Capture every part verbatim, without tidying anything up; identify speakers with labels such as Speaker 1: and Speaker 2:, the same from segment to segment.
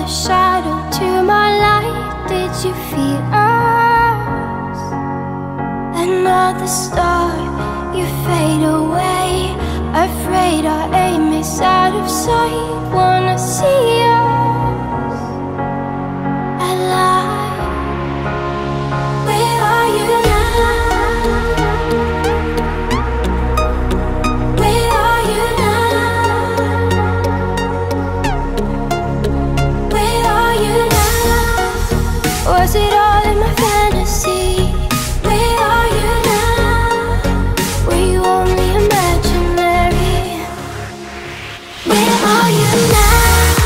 Speaker 1: the shadow to my light. Did you feel us? Another star, you fade away. Afraid our aim is out of sight. Wanna see us alive. Where are you now? Where are you now? Where are you now? Was it all in my fantasy? Where are you now? Were you only imaginary? Where are you now?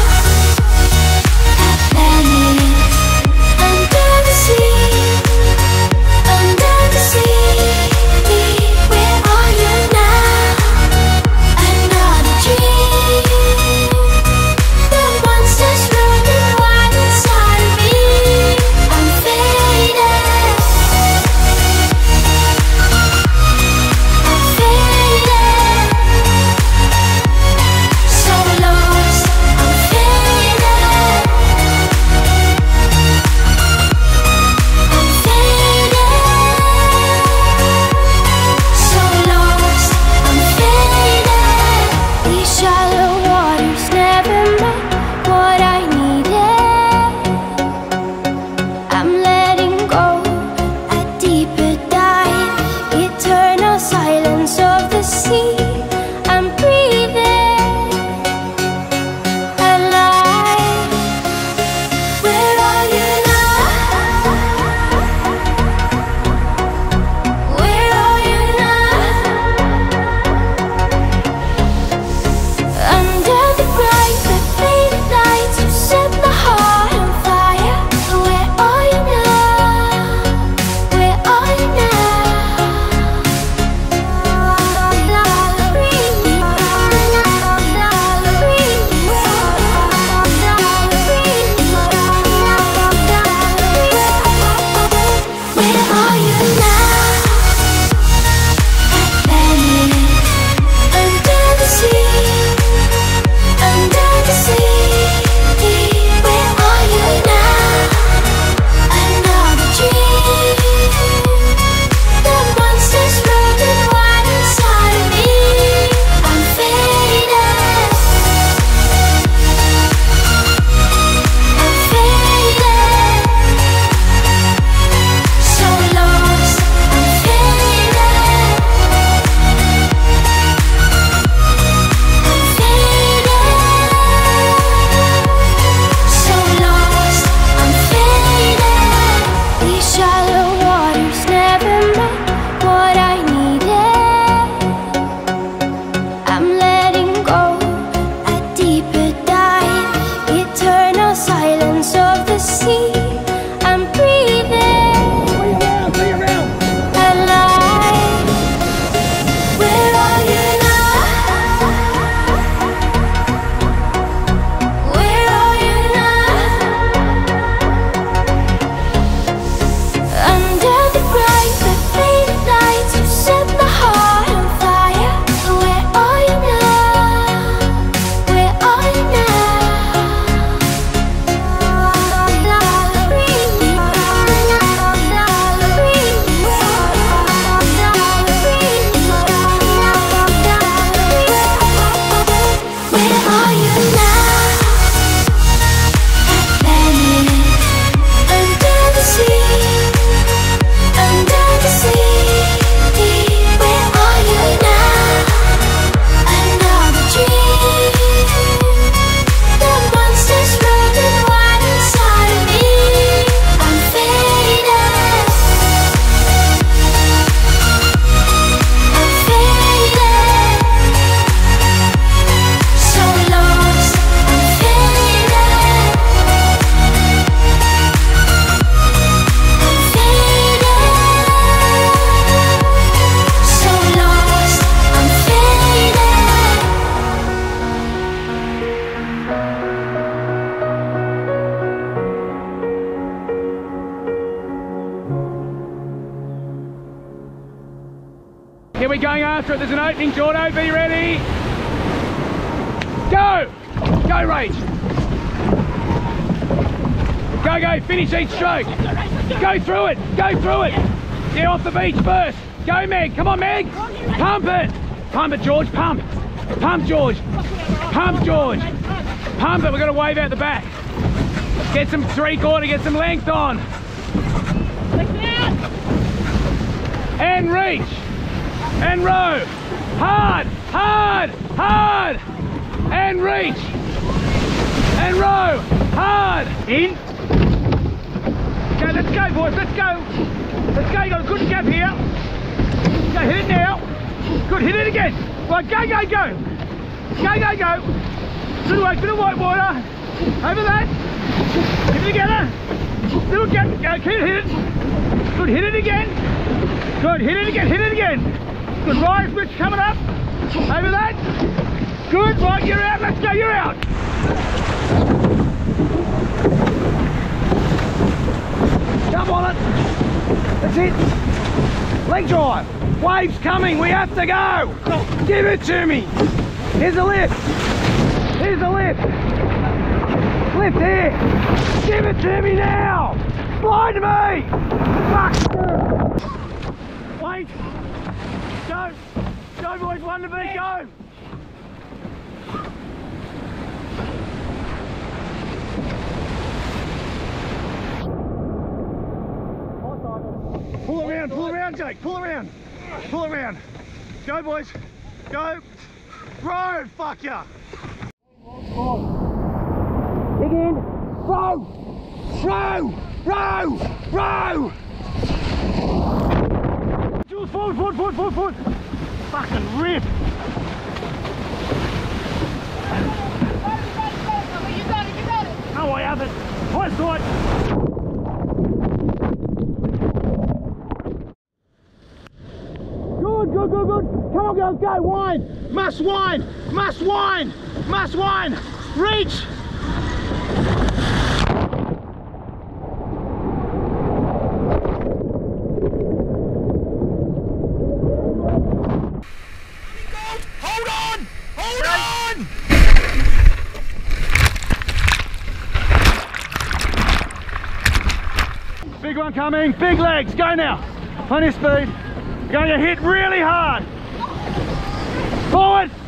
Speaker 1: At Venice, under the sea, under the sea. Where are you now? Another dream. The monsters running wild inside of me. I'm faded. I'm faded. So lost. I'm faded. I'm faded. So lost. I'm faded. These shallow waters never met what I needed. I'm letting go a deeper dive. Eternal silence of the sea. I'm breathing alive. Where are you now? Where are you now? Under the bright, the faded lights, you set the heart on fire. Where are you now? Where are you Where are you now? At Venice, under the sea, under the sea. Where are you now? Another dream. The monsters running wild inside of me. I'm faded. I'm faded. So lost. I'm faded. I'm faded. So lost. I'm faded. These shallow waters never met what I needed. I'm letting go a deeper dive. Eternal silence of the sea. I'm breathing alive. Where are you now? Where are you now? Under the bright, the faded lights, you set the heart on fire. Where are you now? Where are you Where are you now? At Venice, under the sea, under the sea. Where are you now? Another dream. The monsters running wild inside of me. I'm faded. I'm faded. So lost. I'm faded. I'm faded. So lost. I'm faded.
Speaker 2: Here we're going after it. There's an opening, Jordo. Be ready. Go! Go, Rach! Go, go, finish each stroke. Go through it, go through it. Get off the beach first. Go, Meg, come on, Meg. Pump it. Pump it, George, pump. Pump, George. Pump, George. Pump it, we're gonna wave out the back. Get some three quarter, get some length on. And reach. And row. Hard, hard, hard. And reach. And row. Hard. In. Okay, let's go, boys, let's go. Let's go, you got a good gap here. Go, hit it now. Good, hit it again. Right, go, go, go. Go, go, go. Good work, bit of white water. Over that. Keep it together. Little gap, go, keep it, hit it. Good, hit it again. Good, hit it again, hit it again. Good, rise switch coming up. Over that. Good, right, you're out, let's go, you're out. Jump on it. That's it. Leg drive. Waves coming, we have to go. Give it to me. Here's a lift. Here's a lift. Lift here. Give it to me now. Fly to me. Fuck. Wait. Go. Go, boys. One to beat. Go. Pull around, pull around, Jake, pull around. Pull around. Go, boys. Go. Row, fuck ya. Dig in. Row. Row. Row. Row. Jules, forward, forward, forward, forward, forward. Fucking rip.
Speaker 3: You got it, you got it.
Speaker 2: No, I haven't. Hoist tight. Good, good, good, good. Come on, girls, go. Wind. Must wind. Must wind. Must wind. Reach.
Speaker 4: Hold on! Hold on!
Speaker 2: Big one coming. Big legs. Go now. Plenty of speed. You're going to hit really hard. Forward.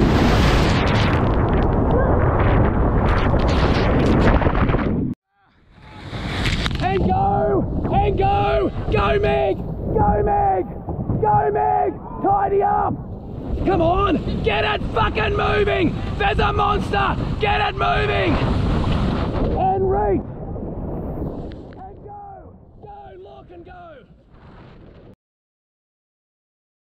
Speaker 2: And go. And go. Go, Meg. Go, Meg. Go, Meg. Tidy up. Come on. Get it fucking moving. There's a monster. Get it moving. And reach.